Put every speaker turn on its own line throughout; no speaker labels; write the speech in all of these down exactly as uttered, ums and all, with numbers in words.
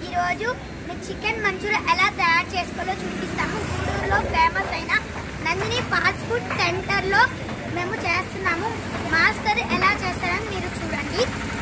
ఈరోజు మీకు chicken Manchuria ఎలా తయారు చేసుకోవాలో చూపిస్తాము. గూడూరులో ఫేమస్ అయిన నందిని ఫాస్ట్ ఫుడ్ సెంటర్లో మేము చేస్తున్నాము. మాస్టర్ ఎలా చేస్తారని మీరు చూడండి.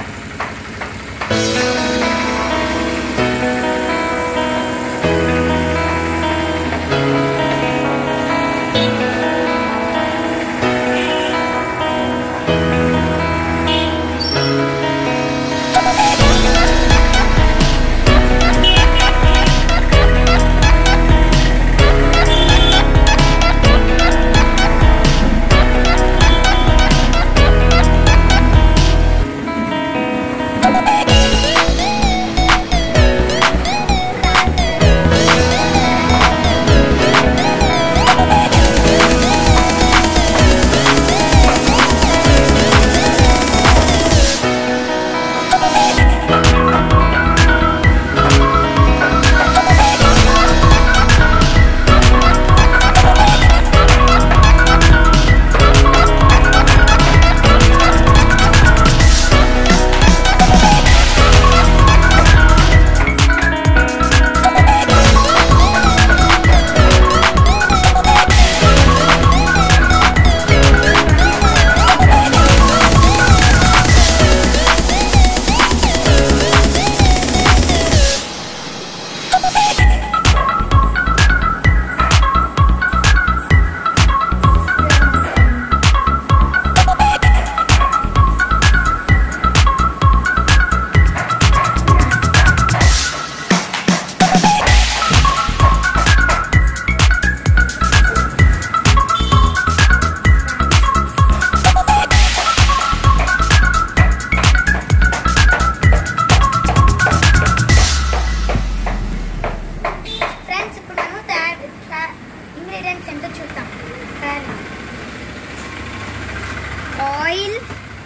ఆయిల్,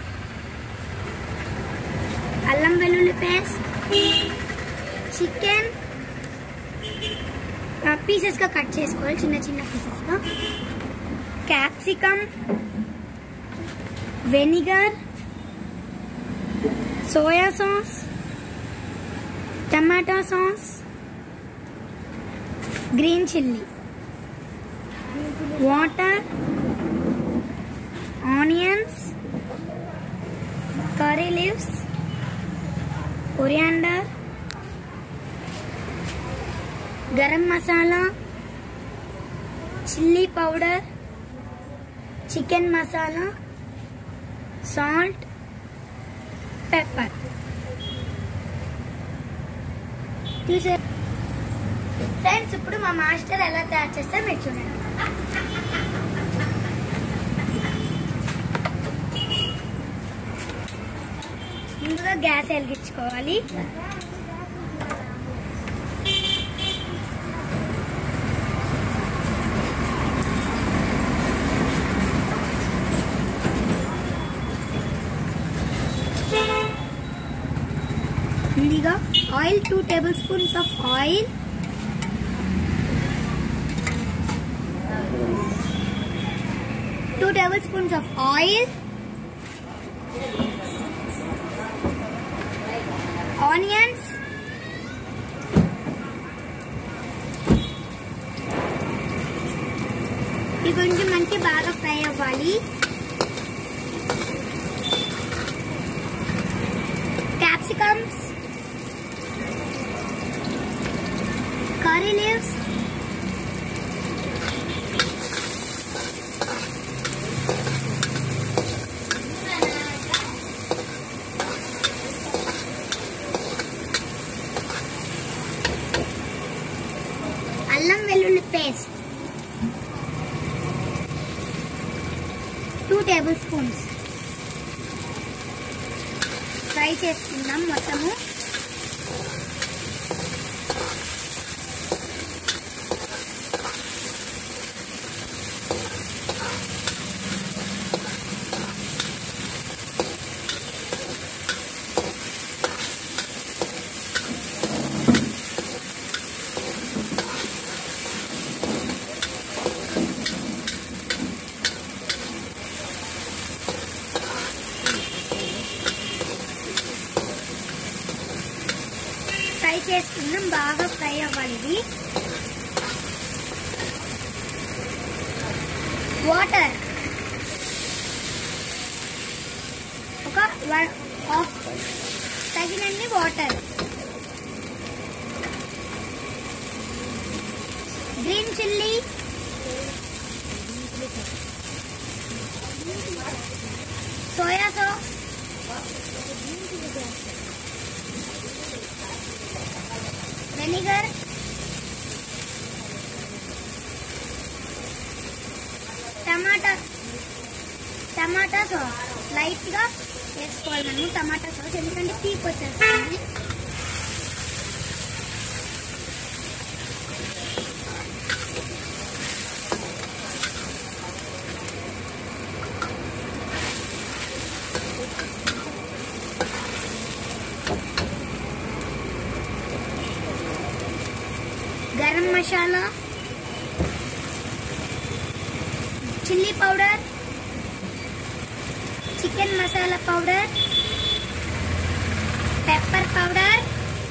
అల్లం వెల్లుల్లి పేస్ట్, చికెన్ పీసెస్గా కట్ చేసుకోవాలి, చిన్న చిన్న పీసెస్గా, capsicum, vinegar, soya sauce, tomato sauce, green chilli, water, onions, curry leaves, coriander, garam masala, chilli powder, chicken masala, salt, pepper. చూసే ఫ్రెండ్స్, ఇప్పుడు మా మాస్టర్ ఎలా తయారు చేస్తే మీరు చూడండి. ముందుగా గ్యాస్ వెలిగించుకోవాలి. ముందుగా oil, two table spoons of oil, two table spoons of oil, onions, ఇవి కొంచెం మనకి బాగా ఫ్రై అవ్వాలి. క్యాప్సికమ్స్, కర్రీ లీవ్స్, అల్లం వెల్లుల్లి paste two table spoons fry చేసుకుందాం మొత్తము. చేసుకుందాం, బాగా ఫ్రై అవ్వాలి ఇది. వాటర్ ఒక వన్ హాఫ్ తగినన్ని water. Green chilli, soya sauce, vinegar, tomato tomato sauce light గా వేసుకోవాలి మనము. టమాటా సాస్ ఎందుకంటే తీపి వచ్చేస్తుంది. Garam masala, chilli powder, chicken masala powder, pepper powder,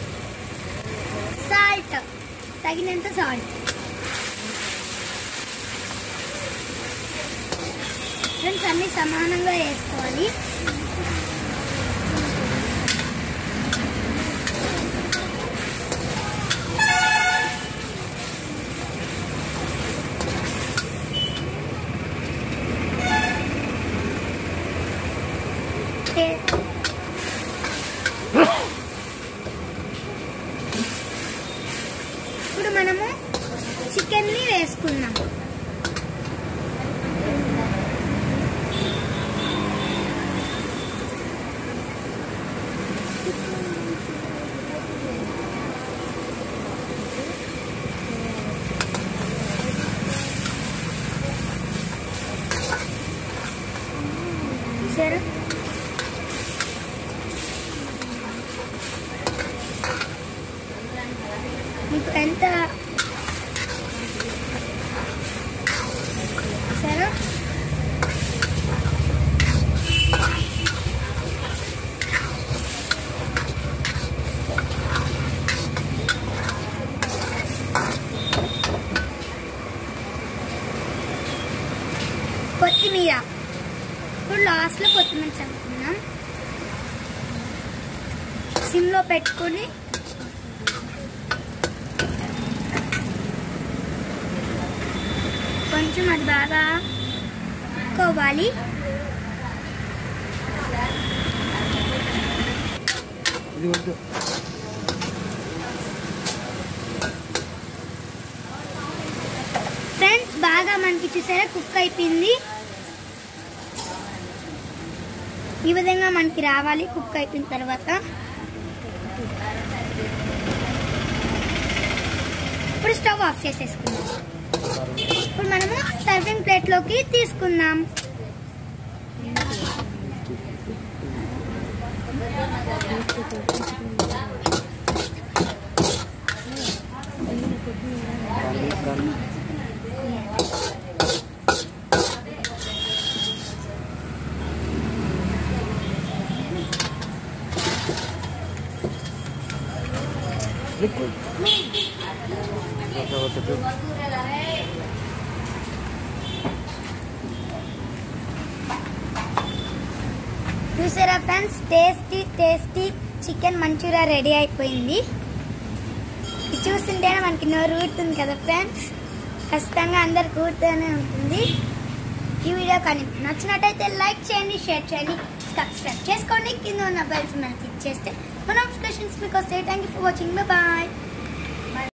salt తగినంత సాల్ట్. ఫ్రెండ్స్ అన్ని సమానంగా వేసుకోవాలి. ఇప్పుడు మనము చికెన్ ని వేసుకున్నాం. సరే మీకు ఎంత సరే కొత్తిమీర. ఇప్పుడు లాస్ట్లో కొత్తిమీర చల్లుకున్నాం. సిమ్లో పెట్టుకొని కొంచెం అది బాగా కోవాలి. ఫ్రెండ్స్ బాగా మనకి చూసారా కుక్ అయిపోయింది. ఈ విధంగా మనకి రావాలి కుక్ అయిపోయిన తర్వాత. ఇప్పుడు స్టవ్ ఆఫ్ చేసేసుకుందాం. ఇప్పుడు మనము సర్వింగ్ ప్లేట్లోకి తీసుకుందాం. చూసారా friends, tasty tasty chicken Manchuria ready అయిపోయింది. ఇది చూస్తుంటేనే మనకి నోరు ఊరుతుంది కదా ఫ్రెండ్స్. ఖచ్చితంగా అందరికి ఊరుతూనే ఉంటుంది. ఈ వీడియో కానీ నచ్చినట్టయితే లైక్ చేయండి, షేర్ చేయండి, సబ్స్క్రైబ్ చేసుకోండి. కింద ఉన్న బెల్ సింబల్ క్లిక్ చేస్తే మన నోటిఫికేషన్స్ మీకు వస్తాయి. Thank you for watching. Bye.